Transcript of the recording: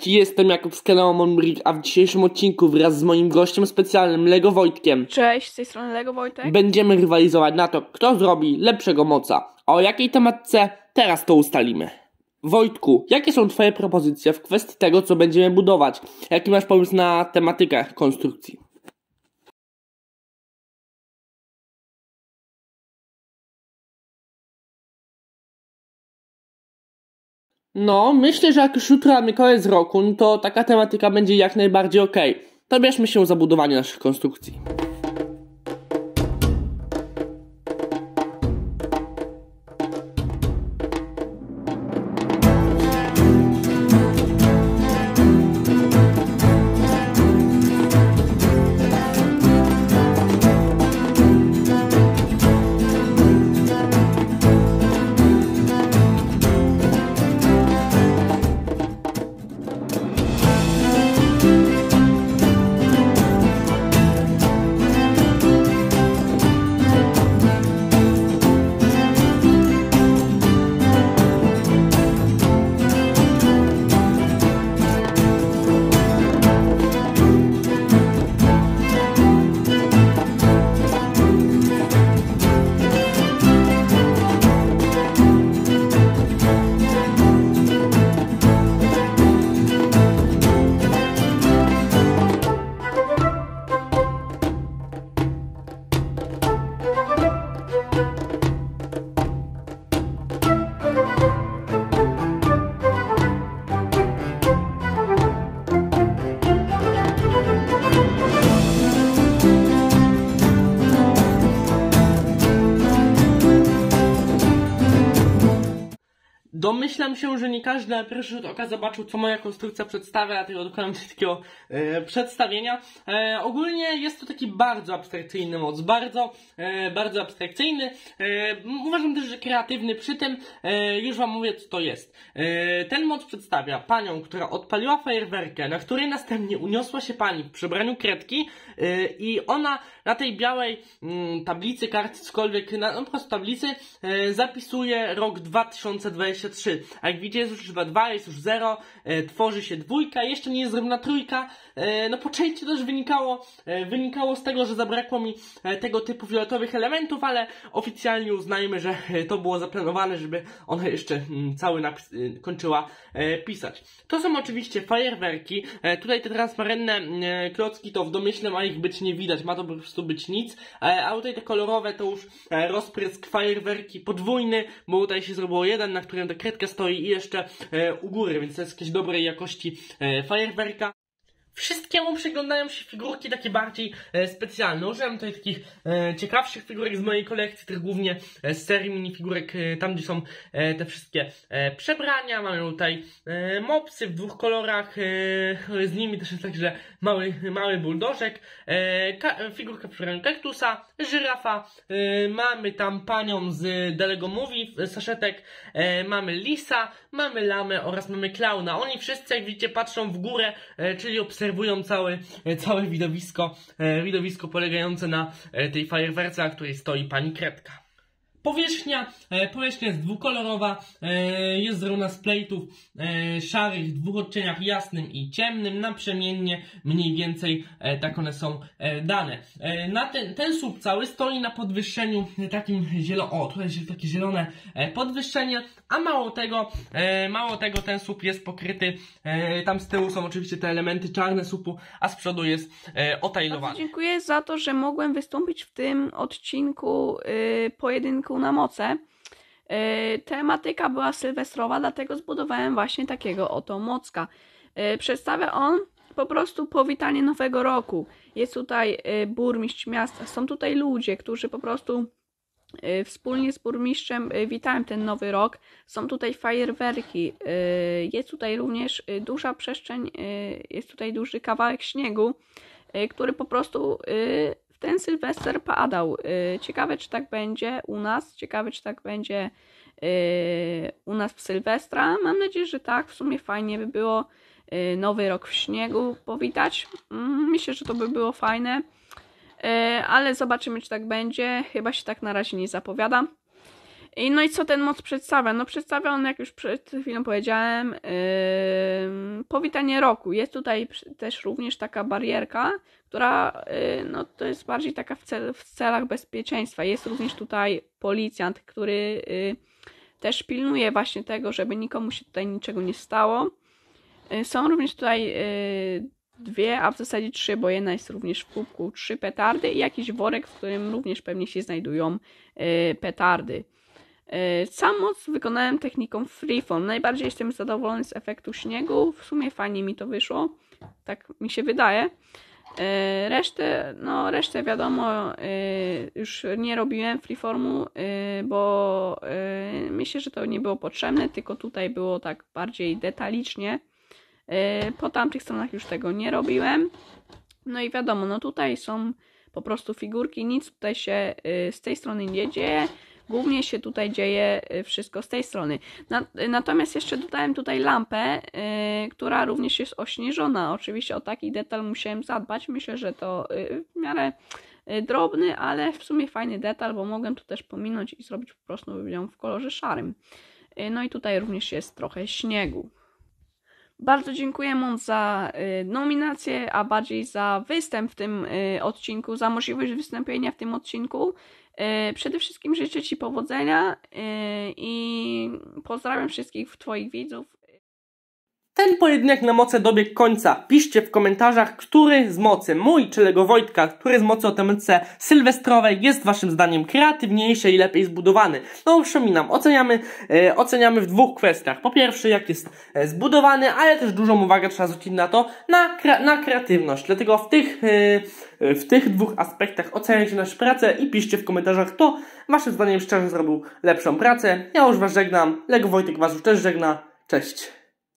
jestem Jakub z kanału Monbrick, a w dzisiejszym odcinku wraz z moim gościem specjalnym Lego Wojtkiem. Cześć, z tej strony Lego Wojtek. Będziemy rywalizować na to, kto zrobi lepszego moca. A o jakiej tematce? Teraz to ustalimy. Wojtku, jakie są twoje propozycje w kwestii tego, co będziemy budować? Jaki masz pomysł na tematykę konstrukcji? No, myślę, że jak już jutro mamy koniec roku, no to taka tematyka będzie jak najbardziej okej. To bierzmy się za budowanie naszych konstrukcji. Domyślam się, że nie każdy na pierwszy rzut oka zobaczył, co moja konstrukcja przedstawia, dlatego dokonam takiego przedstawienia. Ogólnie jest to taki bardzo abstrakcyjny moc, bardzo abstrakcyjny. Uważam też, że kreatywny przy tym. Już wam mówię, co to jest. Ten moc przedstawia panią, która odpaliła fajerwerkę, na której następnie uniosła się pani w przebraniu kredki i ona na tej białej tablicy, karty, cokolwiek, po prostu tablicy zapisuje rok 2023. A jak widzicie, jest już 2, jest już 0, tworzy się dwójka, jeszcze nie jest zrobiona trójka. No po części też wynikało z tego, że zabrakło mi tego typu fioletowych elementów, ale oficjalnie uznajmy, że to było zaplanowane, żeby ona jeszcze cały napis kończyła pisać. To są oczywiście fajerwerki. Tutaj te transparentne klocki to w domyśle ma ich być nie widać, ma to po prostu być nic. A tutaj te kolorowe to już rozprysk fajerwerki podwójny, bo tutaj się zrobiło jeden, na którym ta kredka stoi i jeszcze u góry, więc to jest jakieś dobrej jakości fajerwerka. Wszystkiemu przyglądają się figurki takie bardziej specjalne. Użyłem tutaj takich ciekawszych figurek z mojej kolekcji, tych głównie z serii minifigurek, tam gdzie są te wszystkie przebrania. Mamy tutaj mopsy w dwóch kolorach, z nimi też jest także mały buldożek, figurka w przebraniu kaktusa, żyrafa, mamy tam panią z The Lego Movie, saszetek, mamy lisa, mamy lamę oraz mamy klauna. Oni wszyscy, jak widzicie, patrzą w górę, czyli obserwują całe widowisko polegające na tej fajerwerce, na której stoi pani kredka. Powierzchnia jest dwukolorowa, jest zrobiona z plate'ów szarych w dwóch odcieniach, jasnym i ciemnym, naprzemiennie, mniej więcej tak one są dane. Ten słup cały stoi na podwyższeniu takim tutaj jest takie zielone podwyższenie, a mało tego ten słup jest pokryty, tam z tyłu są oczywiście te elementy czarne słupu, a z przodu jest otajlowany. Bardzo dziękuję za to, że mogłem wystąpić w tym odcinku pojedynku na moce. Tematyka była sylwestrowa, dlatego zbudowałem właśnie takiego oto mocka. Przedstawia on po prostu powitanie nowego roku. Jest tutaj burmistrz miasta, są tutaj ludzie, którzy po prostu wspólnie z burmistrzem witają ten nowy rok. Są tutaj fajerwerki, jest tutaj również duża przestrzeń, jest tutaj duży kawałek śniegu, który po prostu w ten Sylwester padał. Ciekawe, czy tak będzie u nas. Ciekawe, czy tak będzie u nas w Sylwestra. Mam nadzieję, że tak. W sumie fajnie by było nowy rok w śniegu powitać. Myślę, że to by było fajne. Ale zobaczymy, czy tak będzie. Chyba się tak na razie nie zapowiada. No i co ten moc przedstawia? No przedstawia on, jak już przed chwilą powiedziałem, powitanie roku. Jest tutaj też również taka barierka, która no to jest bardziej taka w celach bezpieczeństwa. Jest również tutaj policjant, który też pilnuje właśnie tego, żeby nikomu się tutaj niczego nie stało. Są również tutaj dwie, a w zasadzie trzy, bo jedna jest również w kubku, 3 petardy i jakiś worek, w którym również pewnie się znajdują petardy. Sam moc wykonałem techniką freeform. Najbardziej jestem zadowolony z efektu śniegu. W sumie fajnie mi to wyszło. Tak mi się wydaje. Resztę wiadomo, już nie robiłem freeformu, bo myślę, że to nie było potrzebne, tylko tutaj było tak bardziej detalicznie. Po tamtych stronach już tego nie robiłem. No i wiadomo, no tutaj są po prostu figurki, nic tutaj się z tej strony nie dzieje. Głównie się tutaj dzieje wszystko z tej strony. Natomiast jeszcze dodałem tutaj lampę, która również jest ośnieżona. Oczywiście o taki detal musiałem zadbać. Myślę, że to w miarę drobny, ale w sumie fajny detal, bo mogłem to też pominąć i zrobić po prostu ją w kolorze szarym. No i tutaj również jest trochę śniegu. Bardzo dziękuję Mons za nominację, a bardziej za występ w tym odcinku, za możliwość wystąpienia w tym odcinku. Przede wszystkim życzę Ci powodzenia i pozdrawiam wszystkich Twoich widzów. Ten pojedynek na moce dobiegł końca. Piszcie w komentarzach, który z mocy mój czy Lego Wojtka, który z mocy o temce sylwestrowej jest waszym zdaniem kreatywniejszy i lepiej zbudowany. No przypominam, oceniamy w dwóch kwestiach. Po pierwsze, jak jest zbudowany, ale też dużą uwagę trzeba zwrócić na to, na kreatywność. Dlatego w tych dwóch aspektach oceniajcie nasze pracę i piszcie w komentarzach, kto waszym zdaniem szczerze zrobił lepszą pracę. Ja już was żegnam, Lego Wojtek was już też żegna. Cześć!